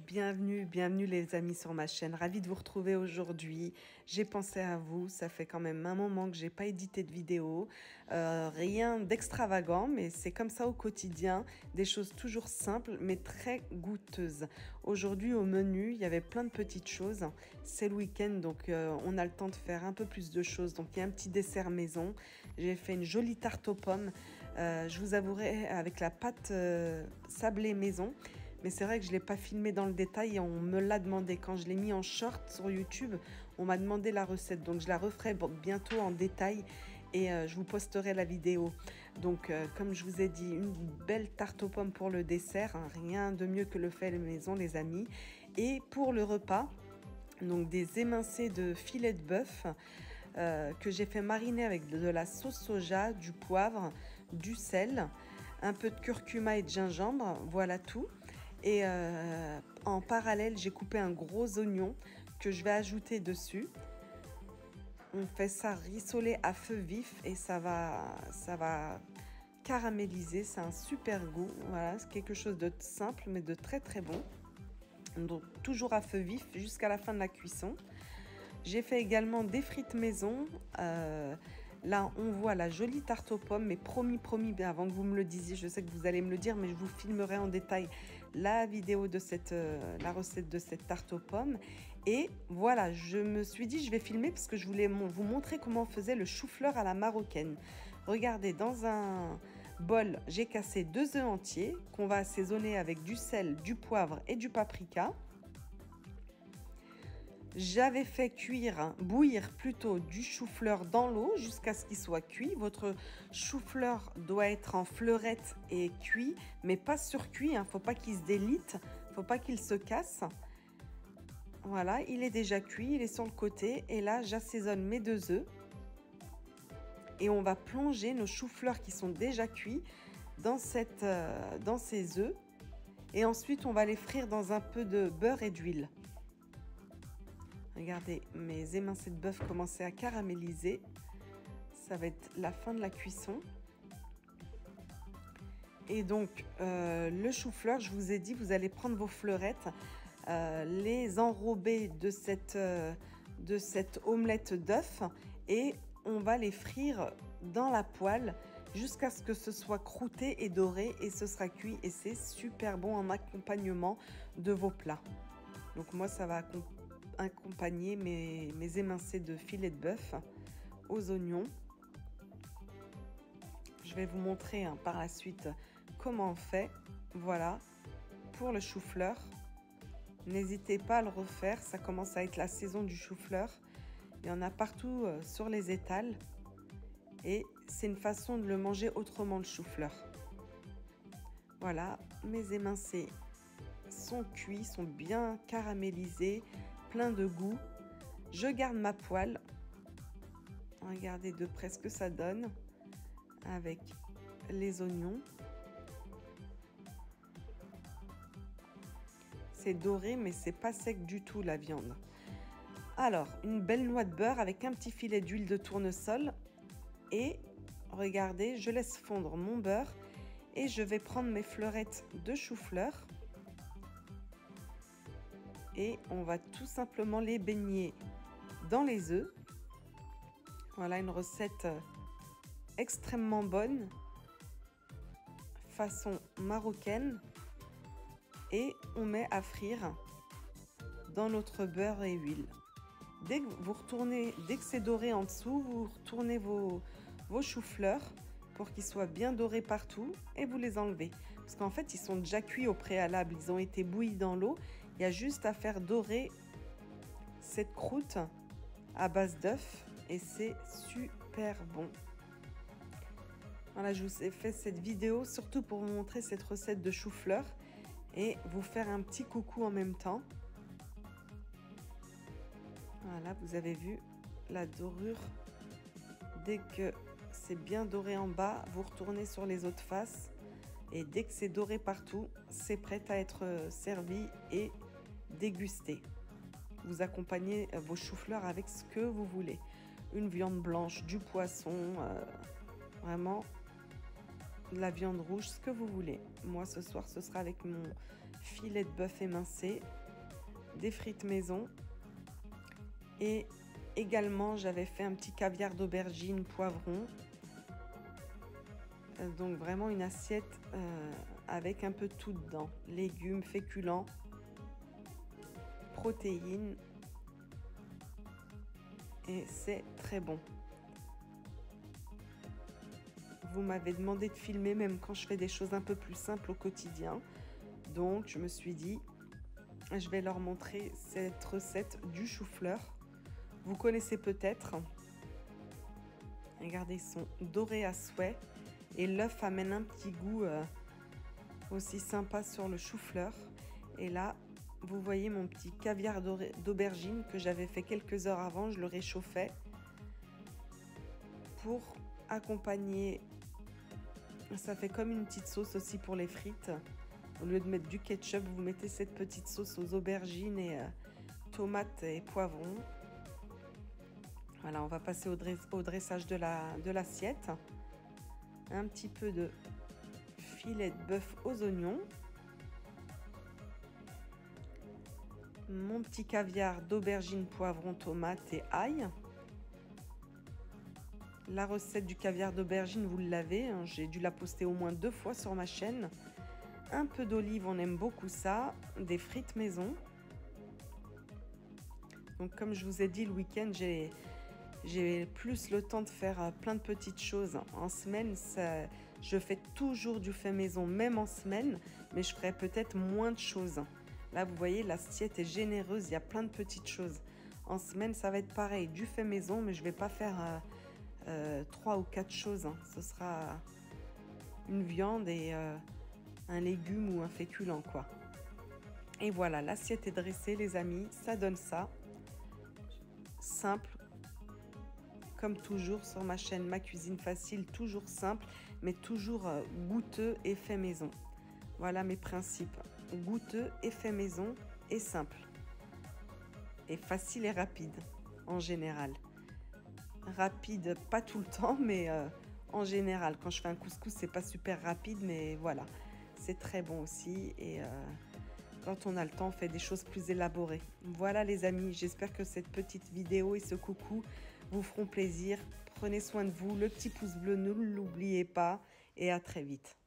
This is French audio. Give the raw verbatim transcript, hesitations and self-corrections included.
Bienvenue, bienvenue les amis sur ma chaîne, ravie de vous retrouver aujourd'hui. J'ai pensé à vous, ça fait quand même un moment que j'ai pas édité de vidéo, euh, rien d'extravagant, mais c'est comme ça au quotidien, des choses toujours simples mais très goûteuses. Aujourd'hui au menu, il y avait plein de petites choses, c'est le week-end donc euh, on a le temps de faire un peu plus de choses, donc il y a un petit dessert maison. J'ai fait une jolie tarte aux pommes, euh, je vous avouerai avec la pâte euh, sablée maison. Mais c'est vrai que je ne l'ai pas filmé dans le détail et on me l'a demandé. Quand je l'ai mis en short sur YouTube, on m'a demandé la recette. Donc je la referai bientôt en détail et euh, je vous posterai la vidéo. Donc euh, comme je vous ai dit, une belle tarte aux pommes pour le dessert. Hein, rien de mieux que le fait maison les amis. Et pour le repas, donc des émincés de filet de bœuf. Euh, que j'ai fait mariner avec de la sauce soja, du poivre, du sel, un peu de curcuma et de gingembre, voilà tout. Et euh, en parallèle, j'ai coupé un gros oignon que je vais ajouter dessus. On fait ça rissoler à feu vif et ça va, ça va caraméliser, c'est un super goût. Voilà, c'est quelque chose de simple mais de très très bon. Donc toujours à feu vif jusqu'à la fin de la cuisson. J'ai fait également des frites maison. Euh, là, on voit la jolie tarte aux pommes. Mais promis, promis, bien avant que vous me le disiez, je sais que vous allez me le dire, mais je vous filmerai en détail la vidéo de cette, euh, la recette de cette tarte aux pommes. Et voilà, je me suis dit, je vais filmer parce que je voulais vous montrer comment on faisait le chou-fleur à la marocaine. Regardez, dans un bol, j'ai cassé deux œufs entiers qu'on va assaisonner avec du sel, du poivre et du paprika. J'avais fait cuire, bouillir plutôt du chou-fleur dans l'eau jusqu'à ce qu'il soit cuit. Votre chou-fleur doit être en fleurette et cuit, mais pas surcuit. Il ne faut pas qu'il se délite, il ne faut pas qu'il se casse. Voilà, il est déjà cuit, il est sur le côté. Et là, j'assaisonne mes deux œufs. Et on va plonger nos choux-fleurs qui sont déjà cuits dans, cette, euh, dans ces œufs. Et ensuite, on va les frire dans un peu de beurre et d'huile. Regardez, mes émincés de bœuf commençaient à caraméliser. Ça va être la fin de la cuisson. Et donc, euh, le chou-fleur, je vous ai dit, vous allez prendre vos fleurettes, euh, les enrober de cette, euh, de cette omelette d'œuf et on va les frire dans la poêle jusqu'à ce que ce soit croûté et doré et ce sera cuit. Et c'est super bon en accompagnement de vos plats. Donc moi, ça va accompagner accompagner mes, mes émincés de filet de bœuf aux oignons. Je vais vous montrer hein, par la suite comment on fait. Voilà, pour le chou-fleur. N'hésitez pas à le refaire, ça commence à être la saison du chou-fleur. Il y en a partout euh, sur les étals. Et c'est une façon de le manger autrement, le chou-fleur. Voilà, mes émincés sont cuits, sont bien caramélisés, plein de goût. Je garde ma poêle. Regardez de près ce que ça donne avec les oignons. C'est doré mais c'est pas sec du tout la viande. Alors une belle noix de beurre avec un petit filet d'huile de tournesol et regardez, je laisse fondre mon beurre et je vais prendre mes fleurettes de chou-fleur. Et on va tout simplement les baigner dans les œufs. Voilà une recette extrêmement bonne, façon marocaine. Et on met à frire dans notre beurre et huile. Dès que vous retournez, dès que c'est doré en dessous, vous retournez vos, vos choux-fleurs pour qu'ils soient bien dorés partout et vous les enlevez. Parce qu'en fait, ils sont déjà cuits au préalable, ils ont été bouillis dans l'eau. Il y a juste à faire dorer cette croûte à base d'œuf et c'est super bon. Voilà, je vous ai fait cette vidéo surtout pour vous montrer cette recette de chou-fleur et vous faire un petit coucou en même temps. Voilà, vous avez vu la dorure. Dès que c'est bien doré en bas, vous retournez sur les autres faces et dès que c'est doré partout, c'est prêt à être servi et dégusté. Vous accompagnez vos choux-fleurs avec ce que vous voulez. Une viande blanche, du poisson, euh, vraiment de la viande rouge, ce que vous voulez. Moi, ce soir, ce sera avec mon, filet de bœuf émincé, des frites maison et également j'avais fait un petit caviar d'aubergine poivron. Donc vraiment une assiette euh, avec un peu tout dedans, légumes, féculents, protéines, et c'est très bon. Vous m'avez demandé de filmer même quand je fais des choses un peu plus simples au quotidien, donc je me suis dit je vais leur montrer cette recette du chou-fleur. Vous connaissez peut-être, regardez, ils sont dorés à souhait. Et l'œuf amène un petit goût euh, aussi sympa sur le chou-fleur. Et là, vous voyez mon petit caviar d'aubergine que j'avais fait quelques heures avant. Je le réchauffais pour accompagner. Ça fait comme une petite sauce aussi pour les frites. Au lieu de mettre du ketchup, vous mettez cette petite sauce aux aubergines et euh, tomates et poivrons. Voilà, on va passer au, dress au dressage de l'assiette. La, de un petit peu de filet de bœuf aux oignons, mon petit caviar d'aubergine, poivron, tomate et ail. La recette du caviar d'aubergine, vous l'avez, hein, j'ai dû la poster au moins deux fois sur ma chaîne. Un peu d'olive, on aime beaucoup ça, des frites maison. Donc comme je vous ai dit, le week-end, j'ai J'ai plus le temps de faire plein de petites choses. En semaine, ça, je fais toujours du fait maison, même en semaine, mais je ferai peut-être moins de choses. Là, vous voyez, l'assiette est généreuse, il y a plein de petites choses. En semaine, ça va être pareil, du fait maison, mais je ne vais pas faire euh, euh, trois ou quatre choses. Hein. Ce sera une viande et euh, un légume ou un féculent, quoi. Et voilà, l'assiette est dressée, les amis, ça donne ça. Simple. Comme toujours sur ma chaîne Ma Cuisine Facile, toujours simple, mais toujours euh, goûteux et fait maison. Voilà mes principes, goûteux et fait maison et simple. Et facile et rapide, en général. Rapide, pas tout le temps, mais euh, en général. Quand je fais un couscous, c'est pas super rapide, mais voilà. C'est très bon aussi et... Euh, quand on a le temps, on fait des choses plus élaborées. Voilà les amis, j'espère que cette petite vidéo et ce coucou vous feront plaisir. Prenez soin de vous, le petit pouce bleu, ne l'oubliez pas et à très vite.